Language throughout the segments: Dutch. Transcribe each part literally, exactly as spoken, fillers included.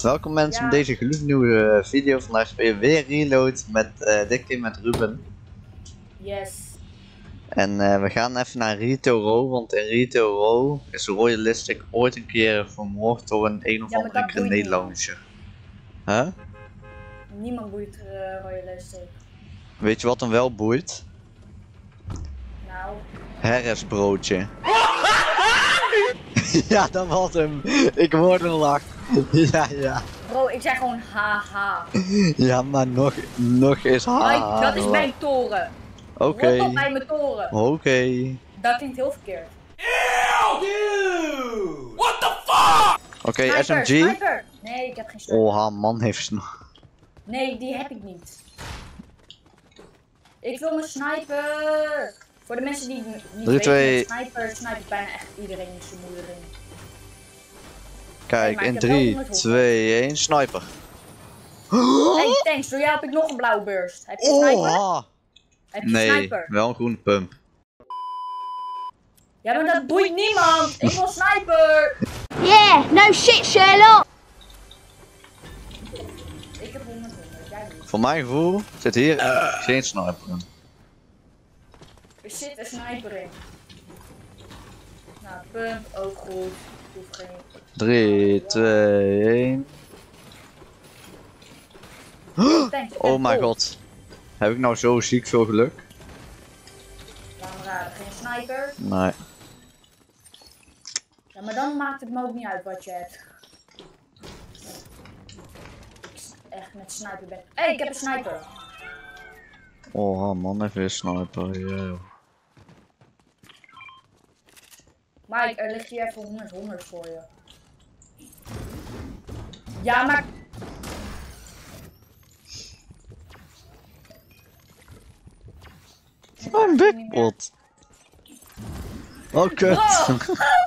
Welkom mensen Ja. bij deze gloednieuwe video. Vandaag spelen we weer Reload met uh, dit keer met Ruben. Yes. En uh, we gaan even naar Retail Row, want in Retail Row is Royalistic ooit een keer vermoord door een een of Ja, maar andere dat boeit grenade launcher. Huh? Niemand boeit uh, Royalistic. Weet je wat hem wel boeit? Nou. Harrisbroodje. Ja, dat was hem. Ik hoorde een lach. Ja, ja. Bro, ik zeg gewoon haha. Ja, maar nog, nog eens haha. Dat is mijn toren. Oké. Okay. Rot op bij mijn toren. Oké. Okay. Dat klinkt heel verkeerd. Ew! Dude! What the fuck? Oké, okay, S M G. Sniper. Nee, ik heb geen sniper. Oh, man heeft nog. Nee, die heb ik niet. Ik wil mijn sniper. Voor de mensen die niet drie, weten, twee... sniper snipert bijna echt iedereen in zijn moeder in. Kijk, nee, in drie, twee, één, sniper. Hey, thanks. Door jou heb ik nog een blauwe burst. Heb je een sniper? Oh, heb je nee, sniper? wel een groene pump. Ja, maar dat boeit niemand. Ik wil sniper. Yeah, no shit, Sherlock. Ik heb honderd honderd, jij niet. Voor mijn gevoel zit hier uh. geen sniper in. Er zit een sniper in. Nou, pump ook goed. Ik hoef geen... drie, twee, één. Oh mijn god. Heb ik nou zo ziek veel geluk? Laat me raden, geen sniper? Nee. Ja, maar dan maakt het me ook niet uit wat je hebt. Ik echt met sniper ben. Hé, hey, ik heb een sniper. Oh man, even een sniper. Yeah. Mike, er ligt hier even honderd honderd voor je. Ja, maar... Oh, een bigpot. Oh, kut. Oh.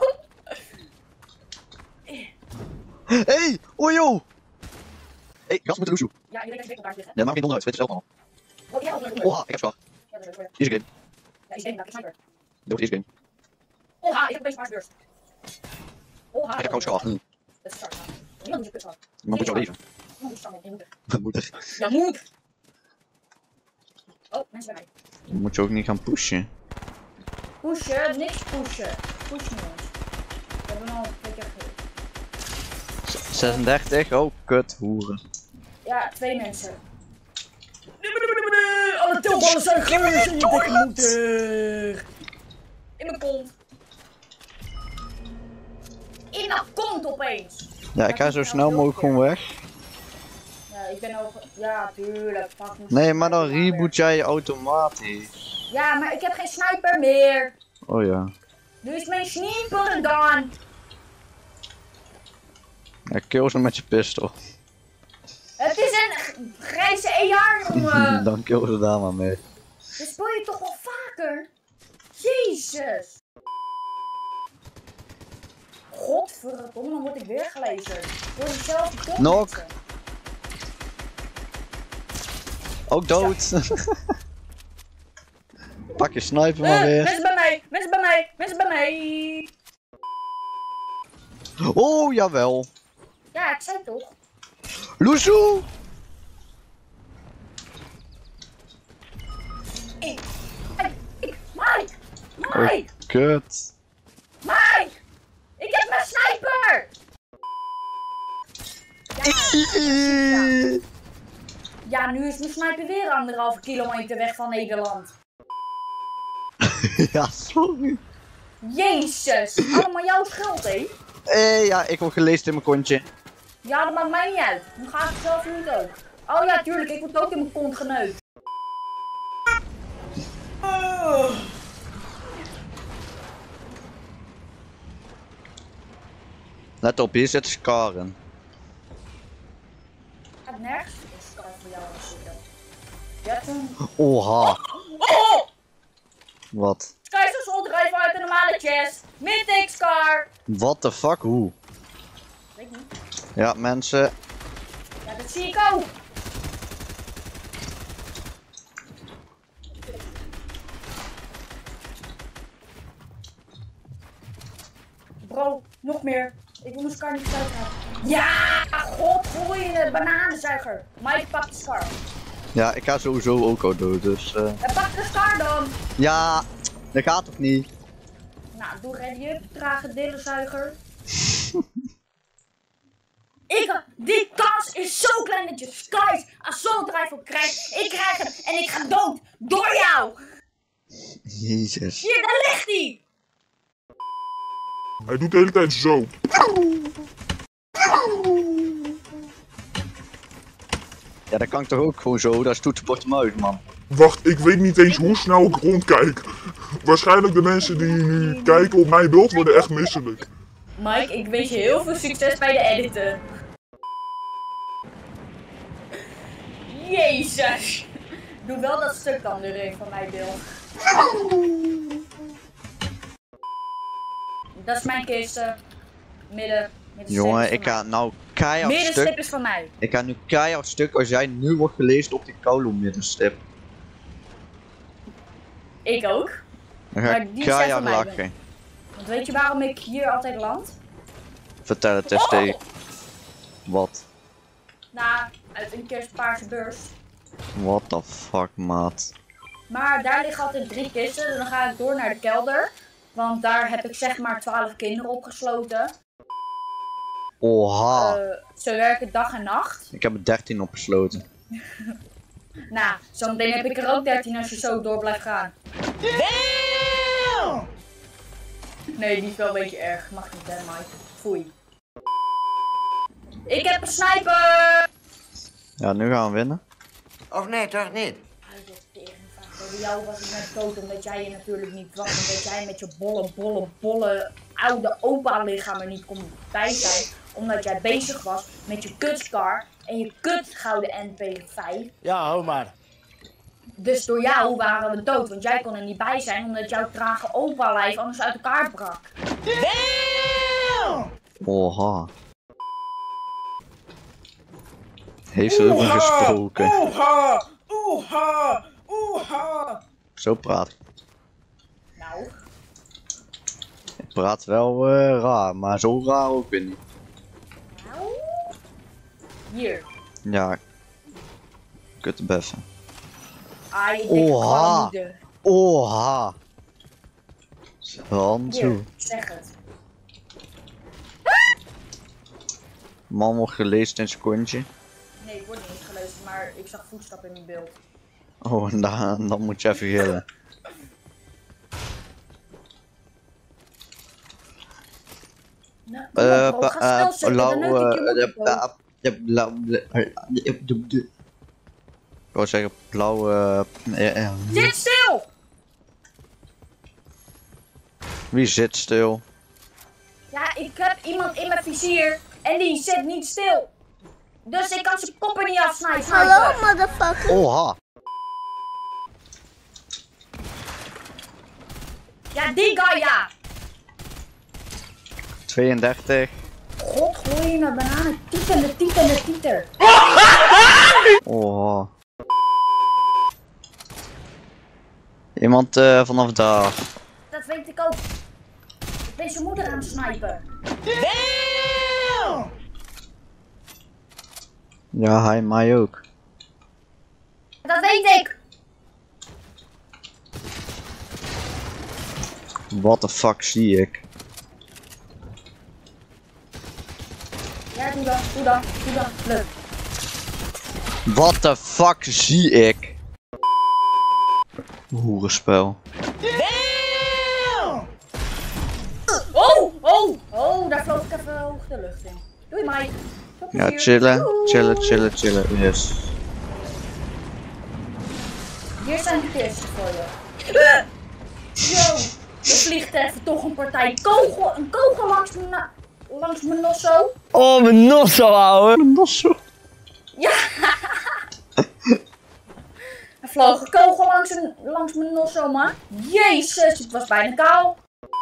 Hey, oh joh. Hey, gas met de loesoe. Ja, ik denk dat ik daar liggen. Ja, maak geen donder uit, weet je zelf allemaal. Oh, ja, honderd Oh, ik heb zwaar. Ja, dat is goed. Easy game. Ja, ik denk dat ik sniper. Doe het easy game. Oh, ha, ik heb opeens paars Oh, ha. Ik heb gewoon zwaar. Hm. Dat is start. Niemand moet je kut Iemand moet jou leven. Niemand moet je moeder. Dat moet er. Ja, moet. Oh, mensen bij mij. Dan moet je ook niet gaan pushen. Pushen, niks pushen. Push niet eens. We hebben al twee keer gegeven. zesendertig, oh kut, hoeren. Ja, twee mensen. Alle tilballen zijn groot in je dikke moeder. In mijn kont. In mijn kont opeens. Ja, ik ga zo snel mogelijk gewoon weg. Ja, ik ben ook... Ja, tuurlijk. Nee, maar dan reboot jij automatisch. Ja, maar ik heb geen sniper meer. Oh ja. Nu is mijn sniper gedaan. Ja, kill ze met je pistool. Het is een grijze E R, jongen. Dan kill ze daar maar mee. Dit speel je toch wel vaker? Jezus. Godverdomme, dan word ik weer gelezen. Door dezelfde comments. Nok. Ook dood. Pak je sniper maar Uh, weer. mensen bij mij, mensen bij mij, mensen bij mij. Oh, jawel. Ja, ik zei toch. Loesoe. Ik, ik, ik, Mike, Mike, Oh, kut. Mike. Ik heb mijn sniper. Ja, ja, nu is mijn sniper weer anderhalve kilometer weg van Nederland. Ja, sorry. Jezus, allemaal jouw schuld, hé? Eh, ja, ik word gelezen in mijn kontje. Ja, dat maakt mij niet uit. Nu ga ik zelf niet ook. Oh ja, tuurlijk, ik word ook in mijn kont geneukt. Oh. Let op, hier zit Skaren. Gaat nergens een scar voor jou zitten. Je hebt een... Oha. Oh! Wat? Sky is een soldrijver uit de normale chest. Mythic Scar. What the fuck, hoe? Weet niet. Ja, mensen. Ja, dat zie ik ook. Bro, nog meer. Ik wil mijn Scar niet kwijt gaan. Ja, god. bananenzuiger. Mike pakt de scar. Ja, ik ga sowieso ook al dood, dus... Uh... En pak de scar dan. Ja, dat gaat toch niet? Nou, doe ready up, trage dillenzuiger. Ik, die kans is zo klein dat je Skies assault rifle krijgt. Ik krijg hem en ik ga dood. Door jou. Jezus. Hier, daar ligt hij. Hij doet de hele tijd zo. Ja, dat kan ik toch ook gewoon zo, dat is toetsenbord hem uit, man. Wacht, ik weet niet eens hoe snel ik rondkijk. Waarschijnlijk de mensen die nu kijken op mijn beeld worden echt misselijk. Mike, ik wens je heel veel succes bij de editen. Jezus. Doe wel dat stuk dan erin van mijn beeld. Dat is mijn kist. uh, Midden. Jongen, ik ga nou keihard Middenstip stuk. is van mij. Ik ga nu keihard stuk als jij nu wordt gelezen op die koude middenstip. Ik ook. Dan ga Maar ik die zijn keihard van mij. lachen. Want weet je waarom ik hier altijd land? Vertel het eens Oh! tegen. Wat? Nou, uit een kerstpaarse beurs. What the fuck, maat? Maar daar liggen altijd drie kisten. Dus dan ga ik door naar de kelder. Want daar heb ik zeg maar twaalf kinderen opgesloten. Oha. Uh, ze werken dag en nacht. Ik heb er dertien opgesloten. Nou, zometeen heb ik er ook dertien als je zo door blijft gaan. Damn! Nee, die is wel een beetje erg. Mag niet, hè, Mike. Foei. Ik heb een sniper! Ja, nu gaan we winnen. Of nee, toch niet? Bij jou was ik net dood omdat jij je natuurlijk niet was. Omdat jij met je bolle, bolle, bolle oude opa lichaam er niet kon bij zijn. Omdat jij bezig was met je kutscar en je kut gouden N P vijf. Ja, hou maar. Dus door jou waren we dood, want jij kon er niet bij zijn omdat jouw trage opa lijf anders uit elkaar brak. Damn! Oha. Heeft ze over gesproken. Oeha! Oeha! Oeha! Zo praat ik. Nou, Ik praat wel uh, raar, maar zo raar ook weer niet. nou. Hier. Ja. Kut beffen. Ah, je dikke Oha. kwalmoeder. Oha. Handschoen. Hier, zeg het. Man wordt gelezen in zijn kontje. Nee, ik word niet gelezen, maar ik zag voetstappen in mijn beeld. Oh, en dan, dan moet je even gillen. Nou, kom op, Eh, bro, pa- ga snel eh, zitten, lau- dan neuk ik je eh, moeder, bro. eh, ja, blauw- eh, Ik wou zeggen blauwe. eh, eh, Zit stil! Wie zit stil? Ja, ik heb iemand in mijn vizier en die zit niet stil. Dus ik kan zijn koppen niet afsnijden. Hello, motherfucker. Oha. Ja, die guy, ja. tweeëndertig. God, gooi je naar bananen. Tietende, tietende, tieter. Oha. Iemand uh, vanaf daar. Dat weet ik ook. Ik ben zijn moeder aan het snipen. Damn! Ja, hij mij ook. Dat weet ik. What the fuck zie ik? Ja, doe dat, doe dat, doe dat. Leuk. What the fuck zie ik? Hoerenspel. Damn! Oh, oh, oh, daar vloog ik even hoog de lucht in. Doei, Mike. Tot Ja, plezier. chillen, Doei. chillen, chillen, chillen. Yes. Hier zijn de kisten voor je. Yo, er vliegt even toch een partij kogel, een kogel langs mijn, na- langs mijn nosso. Oh, mijn nosso, ouwe. Nosso. Ja. Er vloog een kogel langs, een, langs mijn nosso, man. Jezus, het was bijna kaal.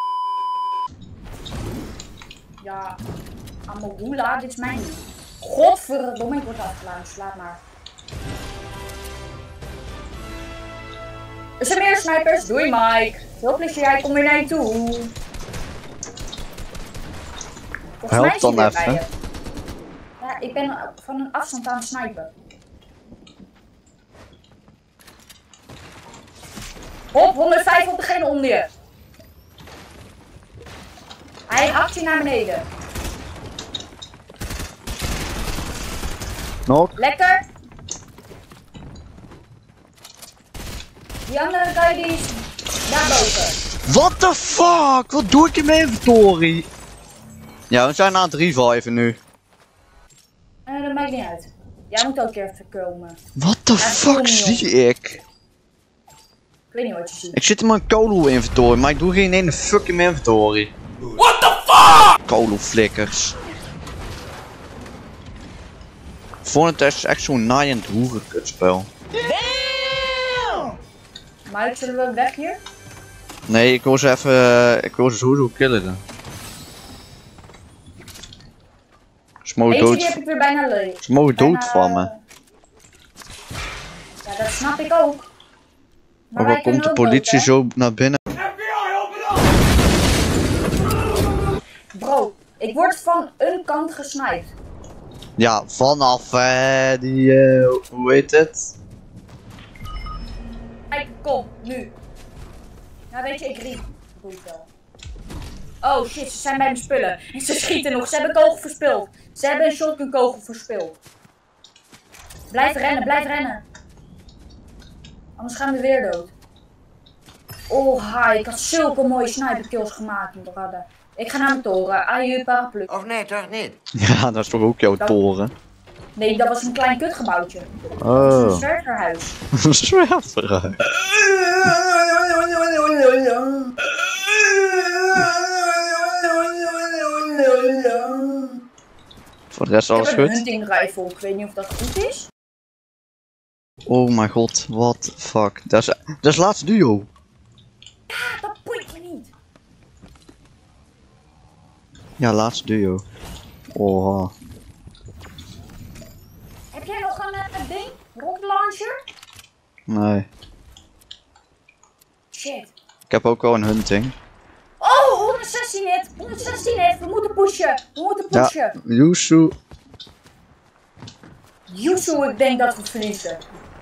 Ja, Amorula, dit is mijn niet. Godverdomme, ik word afgeluid, slaat maar. Er zijn meer snipers, doei Mike. Veel plezier, jij komt weer naar je toe. Volgens Help mij is hij dan weer bij even. je. Ja, ik ben van een afstand aan het snipen. Hop, honderdvijf op degene onder je. Hij hakt je naar beneden. Nog? Lekker. Die andere guy die is daarboven. What the fuck? Wat doe ik in mijn inventory? Ja, we zijn aan het reviven nu. Uh, dat maakt niet uit. Jij moet ook even komen. What the fuck zie ik? Ik weet niet wat je ziet. Ik zit in mijn Colo inventory, maar ik doe geen ene fuck in mijn inventory. What the fuck? Colo flikkers. Volgende test is echt zo'n naaiend hoerenkutspel. Maar zullen we weg hier? Nee, ik wil ze even, uh, ik wil ze sowieso killen dan. Ze mogen Eentje dood, die heb ik weer bijna leeg. ze mogen Bijna, dood van me. Ja, dat snap ik ook. Maar Maar wij waar komt kunnen de ook politie dood, hè? zo naar binnen? Bro, ik word van een kant gesniped. Ja, vanaf eh, die, uh, hoe heet het? Kijk, kom, nu. Nou weet je, ik riep. Doe ik wel. Oh shit, ze zijn bij mijn spullen. En ze schieten nog, ze hebben een kogel verspild. Ze hebben een shotgun kogel verspild. Blijf rennen, blijf rennen. Anders gaan we weer dood. Oh hi, ik had zulke mooie sniper kills gemaakt, brother. Ik ga naar mijn toren, aju paraplu. Of nee, toch niet? Ja, dat is toch ook jouw Dat- toren? Nee, dat was een klein kutgebouwtje. Oh. Een zwerverhuis. Een zwerverhuis. Voor de rest Ik alles heb een goed? hunting rifle, ik weet niet of dat goed is. Oh mijn god, what the fuck. Dat is, dat is laatste duo. Ja, dat boeit me niet. Ja, laatste duo. Oh. Heb jij nog een uh, ding? Rocket launcher? Nee. Shit. Ik heb ook wel een hunting. Oh, honderdzestien hit! honderdzestien hit! We moeten pushen! We moeten Ja, pushen! Yusu. Yuzu, ik denk dat we verliezen.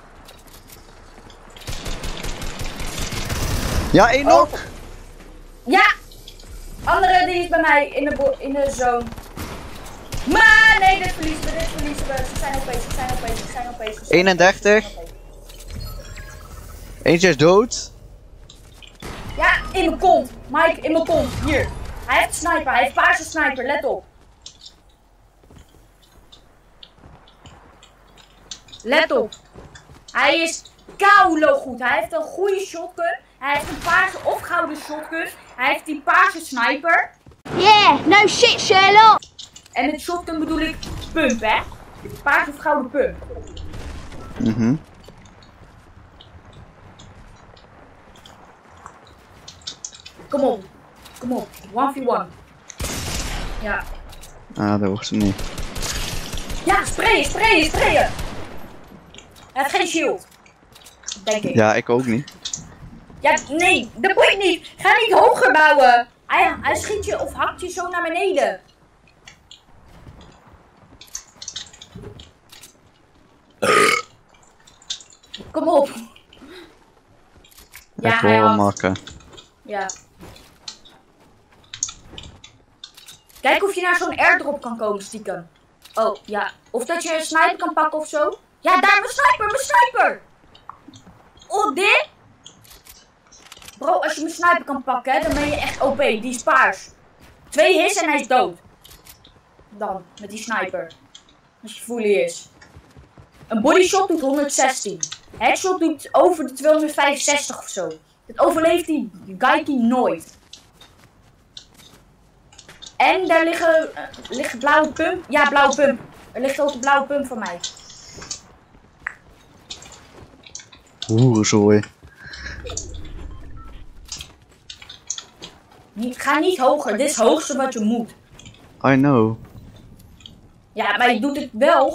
Ja, één nog. Ja! Andere die is bij mij in de, bo- in de zone. Maar nee, dit verliezen we, dit verliezen we. Ze zijn opeens, ze zijn opeens, ze zijn opeens. ze zijn eenendertig. opeens. Eentje is dood. Ja, in mijn kont. Mike, in mijn kont. Hier. Hij heeft sniper, hij heeft paarse sniper, let op. Let op. Hij is koulo goed. Hij heeft een goede shotgun. Hij heeft een paarse of gouden shotgun. Hij heeft die paarse sniper. Yeah, no shit, Sherlock. En met shotgun bedoel ik pump, hè. Paarse of gouden pump. Mhm. Kom op. Kom op. one v one. Ja. Ah, dat hoeft hem niet. Ja, sprayen, sprayen, sprayen. Hij heeft geen shield. Denk ik. Ja, ik ook niet. Ja, nee, dat boeit niet. Ga niet hoger bouwen. Hij, hij schiet je of hakt je zo naar beneden. Kom op. Ja, Ik hij wil hakt. maken. Ja. Kijk of je naar zo'n airdrop kan komen stiekem. Oh, ja. Of dat je een sniper kan pakken of zo. Ja, daar, mijn sniper, mijn sniper. Oh, dit? Bro, als je mijn sniper kan pakken, hè, dan ben je echt O P. Die is paars. Twee hits en hij is dood. Dan, met die sniper. Als je fully is. Een bodyshot doet honderdzestien. Headshot doet over de tweehonderdvijfenzestig of zo. Dat overleeft die Geiky nooit. En daar liggen, uh, liggen blauwe pump. Ja, blauwe pump. Er ligt ook een blauwe pump van mij. Hoerenzooi. Niet, ga niet hoger. Dit is het hoogste wat je moet. I know. Ja, maar je doet het wel.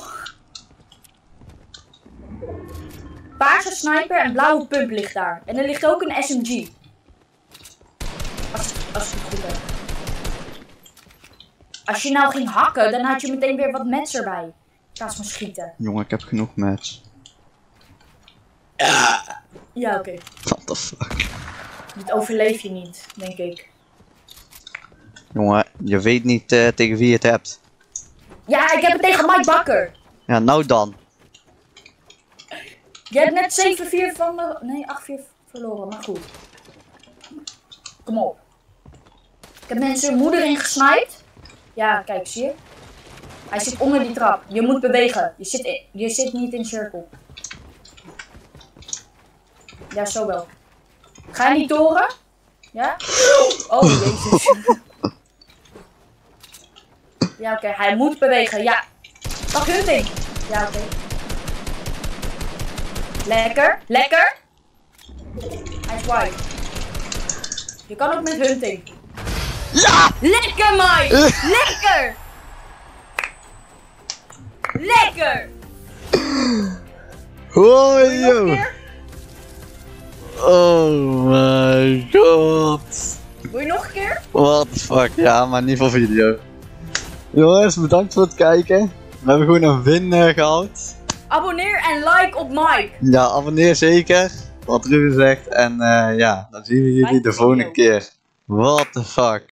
Paarse sniper en blauwe pump ligt daar. En er ligt ook een S M G. Als, als ik het goed heb. Als je nou ging hakken, dan had je meteen weer wat mets erbij. In plaats van schieten. Jongen, ik heb genoeg match. Ja, oké. Okay. What the fuck? Dit overleef je niet, denk ik. Jongen, je weet niet uh, tegen wie je het hebt. Ja, ik heb het tegen Mike Bakker. Ja, nou dan. Je hebt net zeven vier van de... Nee, acht vier verloren, maar goed. Kom op. Ik heb mensen hun moeder ingesniped. Ja, kijk, zie je? Hij zit onder die trap. Je moet bewegen. Je zit, in, je zit niet in cirkel. Ja, zo wel. Ga je niet toren? Ja? Oh, jezus. Ja, oké. Okay. Hij moet bewegen. Ja. Pak hunting. Ja, oké. Okay. Lekker. Lekker. Hij is white. Je kan ook met hunting. Ja! Lekker, Mike! Lekker! Lekker! Hoi, joh! Oh my god! Wil je nog een keer? What the fuck, ja, maar niet voor video. Jongens, bedankt voor het kijken. We hebben gewoon een win uh, gehad. Abonneer en like op Mike. Ja, abonneer zeker. Wat Ruben zegt. En uh, ja, dan zien we jullie de volgende keer. What the fuck.